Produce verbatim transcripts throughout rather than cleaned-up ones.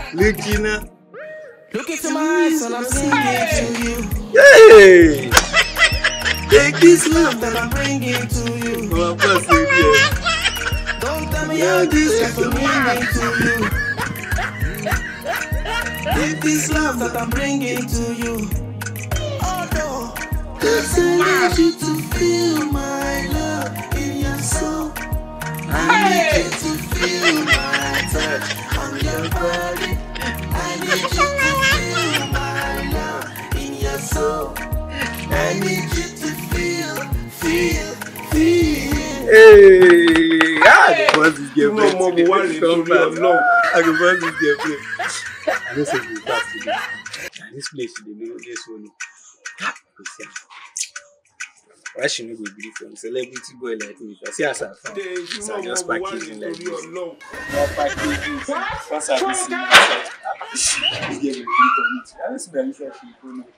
Look, Gina. Look into my eyes and I'm singing to you. Hey! Take this love that I'm bringing to you. Oh, I'm not saying yes. Don't tell me how this is for meaning to you. Take this love that I'm bringing to you. Oh no. Cause I need you to feel my love in your soul. I need you to feel my touch on your body. I need you to feel my love in your soul. I need you to feel, feel, feel. Hey! Ah, the boss is getting You know, Mom, why did you do your love? I can boss is getting I don't say you pass today. This place, they know this one. Why should we go agree from celebrity boy like me? I see as I found. So I just packaging like this. More packaging. Once I see you, he's getting agree from it. I don't see that this actually go now.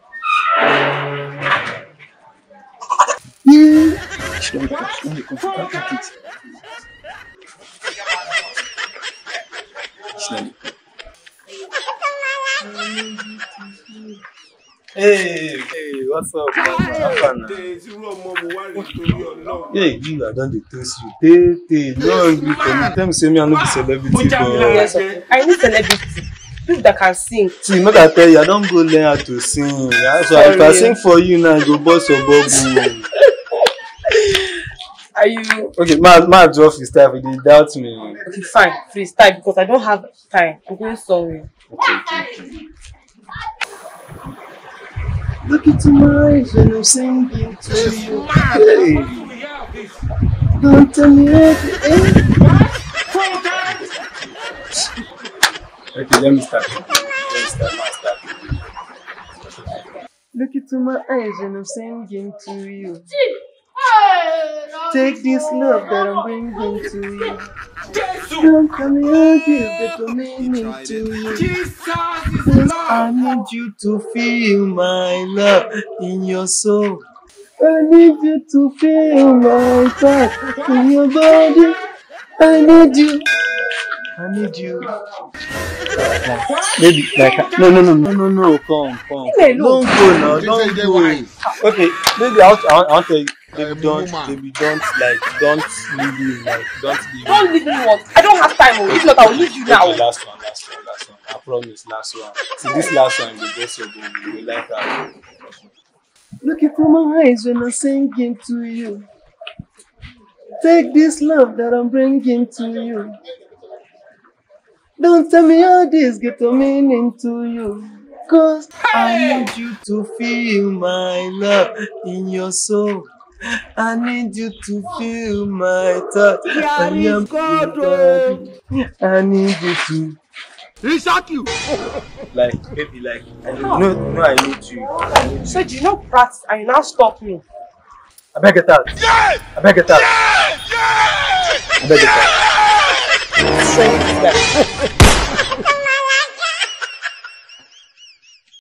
Yeah. She don't come. She don't come. Can't take it. She don't come. Hey, hey, what's up? Hey, hey, you are done the toast you. Hey, hey, no angry for me. Tell me, say me, I know the celebrity. Yes, okay. I need celebrity. People that can sing. See, make I tell you, I don't go learn how to sing. Yeah? So if I sing for you now, go bust your bubble. Are you okay? My my draw freestyle. If you doubt me. Okay, fine. Freestyle because I don't have time. I'm going somewhere. Okay, okay, okay. Look into my eyes when I'm singing to you. Hey. Don't tell me everything. Okay, let me start. Let me start. Let me start. Look into my eyes when I'm singing to you. Take this love that I'm bringing to you. Don't tell me how this get the meaning to you. Cause I need you to feel my love in your soul. I need you to feel my touch in your body. I need you. I need you. Like, maybe like no no no no no no come come. Don't go now. Don't go. Okay, maybe I'll I'll, I'll tell you. Baby, don't, baby, don't, like, don't leave me, like, don't leave me. Don't leave me what? I don't have time. If not, I'll leave you now. Okay, last one, last one, last one. I promise, last one. See, this last one, the best of them, you will like that. Look into my eyes when I'm singing to you. Take this love that I'm bringing to you. Don't tell me how this get a meaning to you. Cause I need you to feel my love in your soul. I need you to feel my touch. I am God. I need you to. He shot you. Like, baby, like, I no, no, I need you. I need you. So do you not practice and you now stop me? I beg it out. Yes! I beg it out. Yes! Yes! I beg it out. So